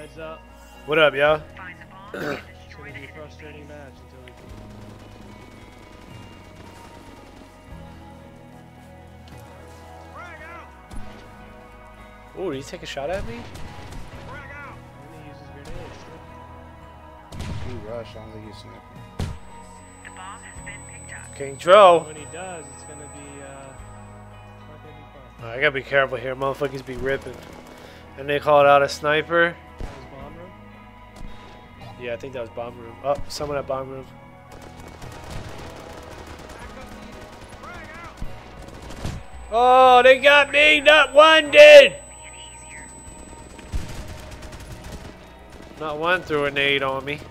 Heads up. What up, yo? It's gonna be a frustrating match until we can. Ooh, did he take a shot at me? And he uses grenades. He rushed, I don't think he's sniper. The bomb has been picked up. King Dro. When he does, it's gonna be not gonna be fun. I gotta be careful here. Motherfuckers be ripping. And they called out a sniper. That was bomb room. Yeah, I think that was bomb room. Oh, someone at bomb room. Oh, they got me. Not one did. Not one threw a nade on me.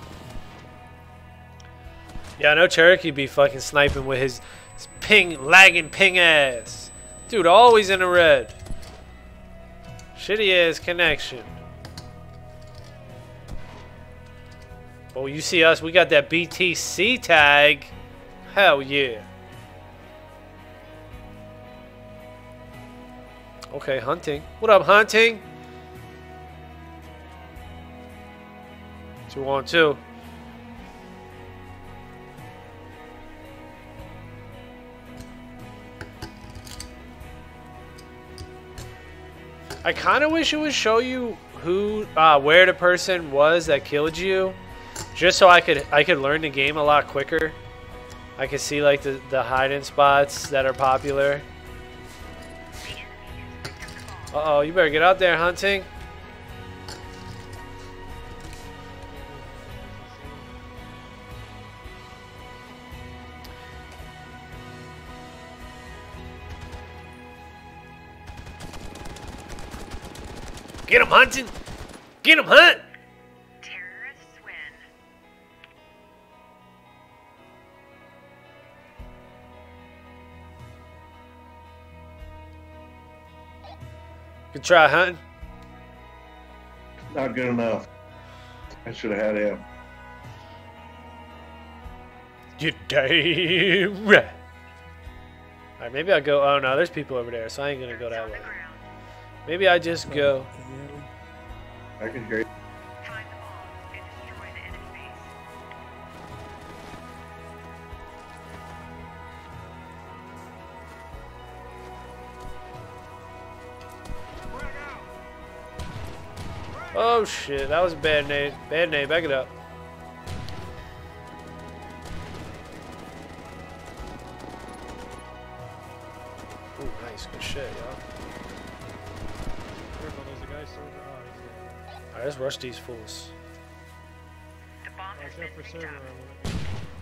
Yeah, I know Cherokee be fucking sniping with his lagging ping ass. Dude, always in the red. Shitty ass connection. Oh, you see us? We got that BTC tag. Hell yeah. Okay, hunting. What up, hunting? 2-on-2. I kind of wish it would show you who, where the person was that killed you, just so I could learn the game a lot quicker. I could see like the hiding spots that are popular. Uh oh, you better get out there hunting. Get him hunting! Get him hunt! Terrorists win. Good try hunting. Not good enough. I should have had him. You damn right. Alright, maybe I'll go. Oh no, there's people over there, so I ain't gonna go that way. Maybe I just go. I can hear you. Find the bomb and destroy the enemy base. Oh shit, that was a bad nade. Bad nade, back it up. Ooh, nice, good shit, y'all. Careful, there's a guy server. Oh, he's there. Alright, let's rush these fools. The bomb has Watch been out for picked server up. room.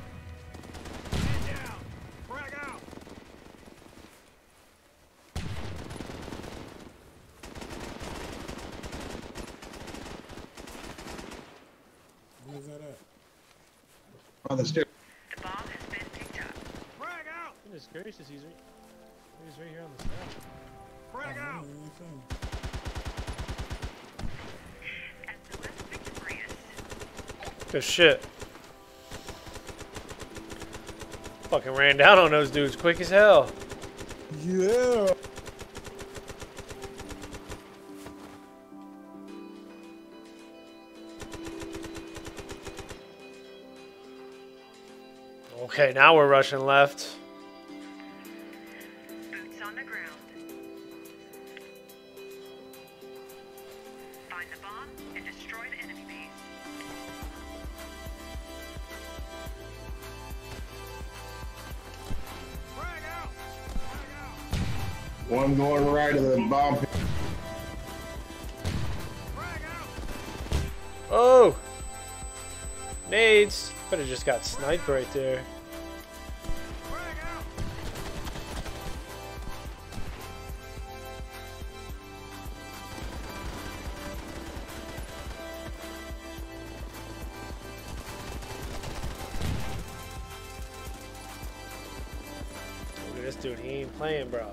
Where's that at? On the stairs. The bomb has been picked up. Goodness gracious, he's right here on the staff. SOS victorious. Good shit. Fucking ran down on those dudes quick as hell. Yeah. Okay, now we're rushing left. Boots on the ground. Find the bomb and destroy the enemy base. One going right of the bomb pit. Oh! Nades! Could have just got sniped right there. Look at this dude, he ain't playing, bro.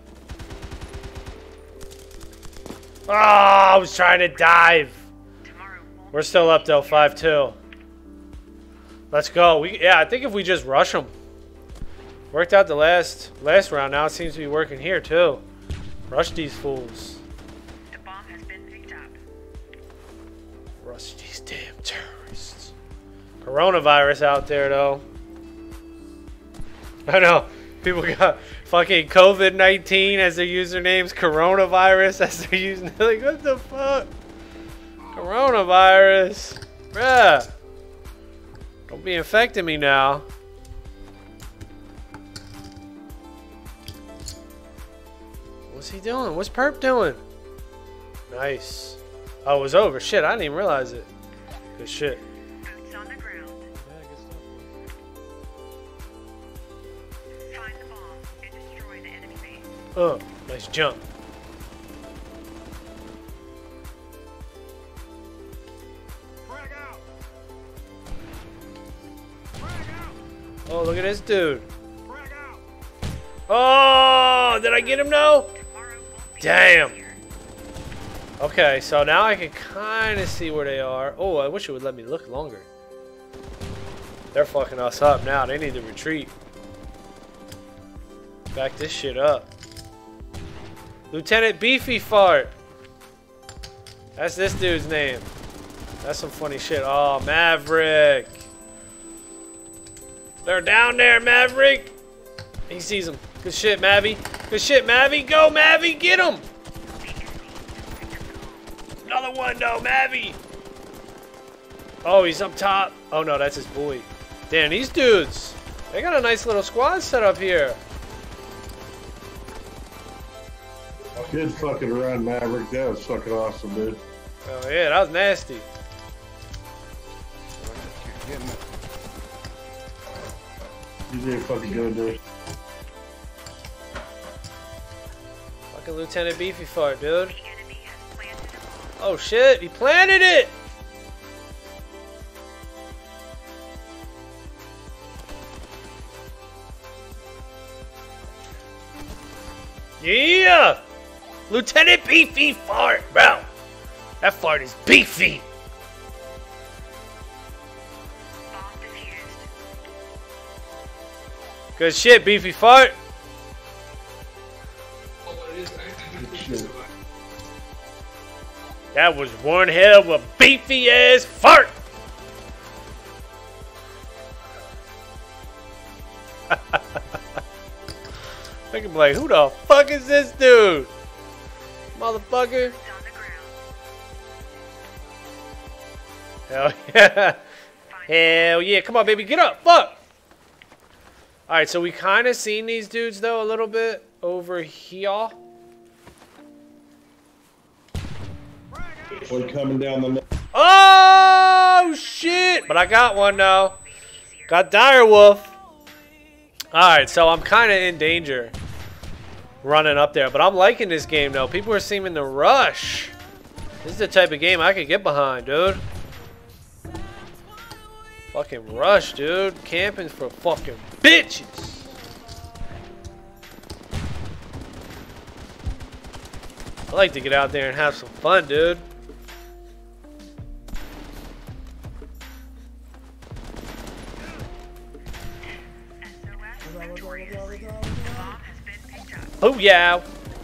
Oh, I was trying to dive. We're still up though, 5-2. Let's go. Yeah, I think if we just rush them. Worked out the last round. Now it seems to be working here too. Rush these fools. The bomb has been picked up. Rush these damn terrorists. Coronavirus out there, though. I know. People got fucking COVID-19 as their usernames. Coronavirus as their username. Like, what the fuck? Coronavirus. Bruh. Don't be infecting me now. What's he doing? What's Perp doing? Nice. Oh, it was over. Shit, I didn't even realize it. Good shit. Boots on the ground. Yeah, good stuff. Find the bomb and destroy the enemy base. Oh, nice jump. Oh, look at this dude. Oh, did I get him though? Tomorrow won't be Damn. easier. Okay, so now I can kind of see where they are. Oh, I wish it would let me look longer. They're fucking us up now. They need to retreat. Back this shit up. Lieutenant Beefy Fart. That's this dude's name. That's some funny shit. Oh, Maverick. They're down there, Maverick. He sees him. Good shit, Mavi. Good shit, Mavi. Go, Mavi. Get him. Another one, though, Mavi. Oh, he's up top. Oh, no, that's his boy. Damn, these dudes. They got a nice little squad set up here. Good fucking run, Maverick. That was fucking awesome, dude. Oh, yeah, that was nasty. Getting it. You did fucking good, dude. Fucking Lieutenant Beefy Fart, dude. The enemy has planted a bomb. Oh, shit. He planted it. Yeah! Lieutenant Beefy Fart, bro. That fart is beefy. Bomb defused. Good shit, Beefy Fart. Shit. That was one hell of a beefy ass fart. I can be like, who the fuck is this dude? Motherfucker. Boots on the ground. Hell yeah. Hell yeah. Come on, baby. Get up. Fuck. Alright, so we kind of seen these dudes, though, a little bit over here. One coming down the neck. Oh, shit. But I got one, though. Got Direwolf. Alright, so I'm kind of in danger running up there. But I'm liking this game, though. People are seeming to rush. This is the type of game I could get behind, dude. Fucking rush, dude. Camping for fucking bitches. I like to get out there and have some fun, dude. SOS victorious. The bomb has been picked up. Oh, yeah.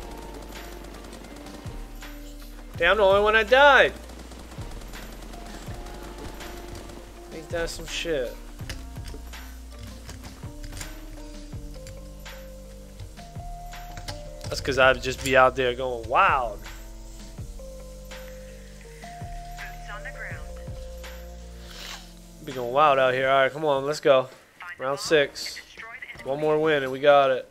Damn, the only one that died. Ain't that some shit? That's because I'd just be out there going wild. Boots on the ground. Be going wild out here. All right, come on, let's go. Find the Round bomb 6. and destroy the enemy One more win and we got it.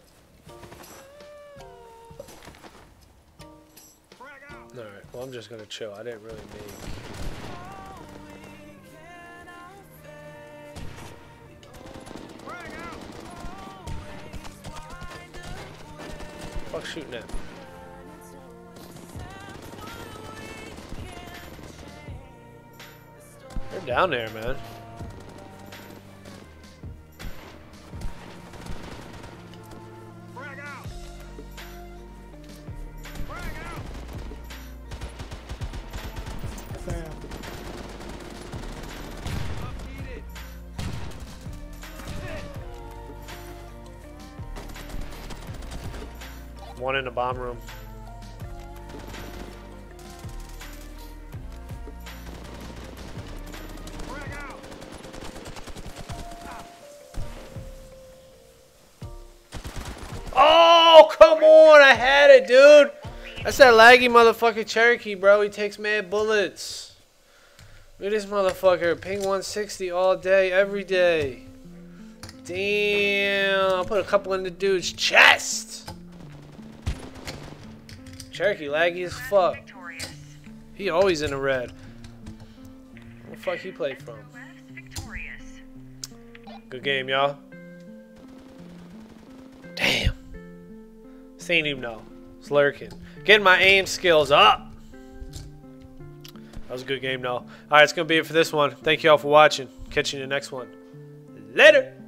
All right. Well, I'm just gonna chill. I didn't really make. Fuck shooting at me. They're down there, man. Sam. One in the bomb room. on, I had it, dude. That's that laggy motherfucker Cherokee, bro. He takes mad bullets. Look at this motherfucker. Ping 160 all day, every day. Damn. I'll put a couple in the dude's chest. Cherokee laggy as fuck. Victorious. He always in the red. Where the fuck he play from? West victorious. Good game, y'all. Damn. This ain't even know. It's lurking. Getting my aim skills up. That was a good game, though. Alright, it's going to be it for this one. Thank you all for watching. Catch you in the next one. Later.